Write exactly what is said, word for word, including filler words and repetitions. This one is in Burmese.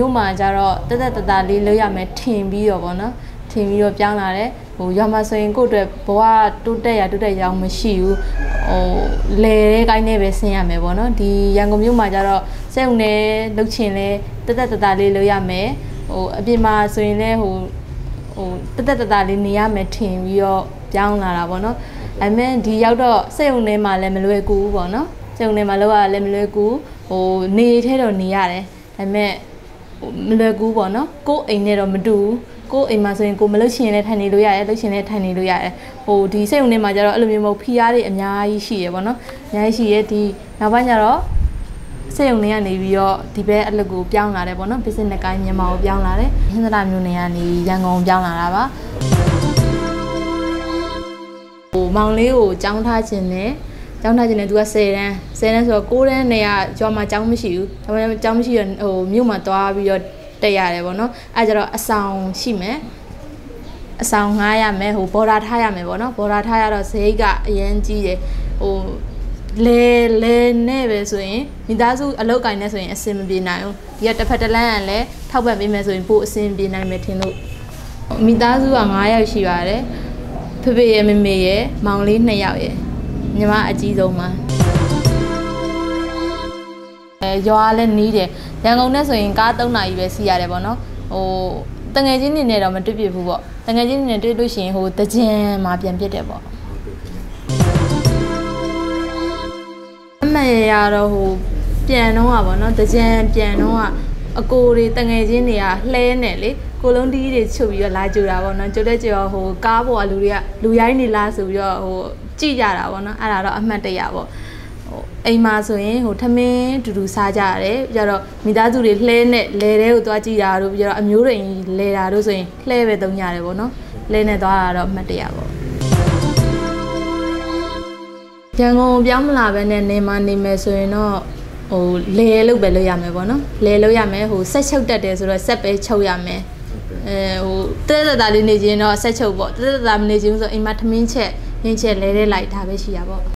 မျိုးမှာကြတော့တက်တက်တတာလေးလို့ရမယ်ထင်ပြီးတော့ဗောနော်ထင်ပြီးတော့ပြောင်းလာတယ်ဟိုရွာမှာဆိုရင်ကိုယ့်အတွက်ဘဝတိုးတက်ရတိုးတက်ရအောင်မရှိဘူးဟိုလဲတဲ့ကိုင်းနဲ့ပဲဆင်းရမယ်ဗောနော်ဒီရန်ကုန်မြို့မှာကြတော့စက်ုံနဲ့လှုပ်ချင်လဲတက်တက်တတာလေးလို့ရမယ်ဟိုအပြင်မှာဆိုရင်လဲဟိုဟိုတက်တက်တတာလေးနေရမယ်ထင်ပြီးတော့ပြောင်းလာတာဗောနော်အဲ့မဲ့ဒီရောက်တော့စက်ုံထဲမှာလည်းမလွယ်ကူဘူးဗောနော်စက်ုံထဲမှာလောက်ရလည်းမလွယ်ကူဟိုနေထဲတော့နေရတယ်ဒါပေမဲ့မလွယ်ကူပေါ့နော်ကိုယ်အိမ်နဲ့တော့မတူဘူးကိုယ်အိမ်မှာဆိုရင်ကိုမလုပ်ချင်လည်းထိုင်နေလို့ရတယ်လုပ်ချင်လည်းထိုင်နေလို့ရတယ်ဟိုဒီစိတ်ုံထဲမှာကျတော့အဲ့လိုမျိုးမဟုတ်ဖီးရားတွေအများကြီးရှိရပေါ့နော်အများကြီးရှိရဒီနောက်ပိုင်းကျတော့စိတ်ုံတွေကနေပြီးတော့ဒီဘက်အလုပ်ကိုပြောင်းလာတယ်ပေါ့နော် business ကိုင်းမြန်မာကိုပြောင်းလာတယ်ဟင်းသတာမျိုးနေကနေရန်ကုန်ပြောင်းလာတာပါဟိုမောင်လေးကိုကြောင်းထားခြင်းနဲ့ကျောင်းထားခြင်းနဲ့သူက十တန်း十တန်းဆိုတော့၉တန်းနဲ့ကကျွမ်းမှာကျောင်းမရှိဘူးဒါပေမဲ့ကျောင်းမရှိတော့ဟိုမြို့မှာသွားပြီးတော့တက်ရတယ်ပေါ့နော်အဲကြတော့အဆောင်ရှိမယ်အဆောင်ငှားရမယ်ဟိုဘော်ဒါထားရမယ်ပေါ့နော်ဘော်ဒါထားရတော့ဈေးကအရန်ကြီးတယ်ဟိုလဲလဲနဲ့ပဲဆိုရင်မိသားစုအလုပ်ကိုင်နေဆိုရင်အဆင်မပြေနိုင်ဘူးဒီကတစ်ဖက်တစ်လမ်းကလည်းထောက်ပံ့ပေးမယ်ဆိုရင်ပို့အဆင်ပြေနိုင်မယ်ထင်လို့မိသားစုက၅ယောက်ရှိပါတယ်ဖေဖေရဲ့မေမေရဲ့မောင်လေး၂ယောက်ရဲ့ညီမအကြီးဆုံးမှာအဲရွာလည်းနီးတယ်ရန်ကုန်နဲ့ဆိုရင်ကား၃နာရီပဲစီးရတယ်ပေါ့နော်ဟိုတငယ်ချင်းနေနဲ့တော့မတွေ့ပြဘူးပေါ့တငယ်ချင်းနေနဲ့တွေ့လို့ရှိရင်ဟိုတကြံမှာပြန်ပြစ်တယ်ပေါ့အမေရတော့ဟိုပြန်တော့อ่ะပေါ့နော်တကြံပြန်တော့อ่ะအကိုတွေတငယ်ချင်းတွေကလှဲနေလေကိုလုံးတီးတွေချုပ်ပြီးတော့လာကြတာပေါ့နော်ကြိုတဲ့ကြော်ဟိုကားပေါ်ကလူတွေကလူရိုင်းနေလားဆိုပြီးတော့ဟိုကြည့်ကြတာပေါ့နော်အဲ့ဒါတော့အမှတ်တရပေါ့ဟိုအိမ်မှာဆိုရင်ဟိုထမင်းတူတူစားကြရတယ်ပြီးတော့မိသားစုတွေလှဲနဲ့လဲတဲကိုသွားကြည့်တာတို့ပြီးတော့အမျိုးတွေလဲတာတို့ဆိုရင်လှဲပဲသုံးကြရတယ်ပေါ့နော်လဲနဲ့သွားတာတော့အမှတ်တရပေါ့ရန်ကုန်ပြောင်းမလာပဲနဲ့နေမှာနေမယ်ဆိုရင်တော့ဟိုလဲလို့ပဲလုပ်ရမယ်ပေါ့နော်လဲလို့ရမယ်ဟိုဆက်ချုပ်တက်တယ်ဆိုတော့ဆက်ပဲချုပ်ရမယ်အဲဟိုတဲတဲတာလေးနေချင်းတော့ဆက်ချုပ်ပေါ့တဲတဲတာမနေချင်းဆိုအိမ်မှာထမင်းချက်ရင်းချက်လဲလဲလိုက်ဒါပဲရှိရပေါ့